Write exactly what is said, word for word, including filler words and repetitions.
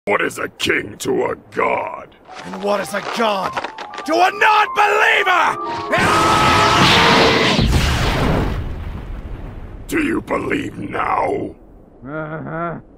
What is a king to a god? And what is a god to a non-believer? Do you believe now? Uh-huh.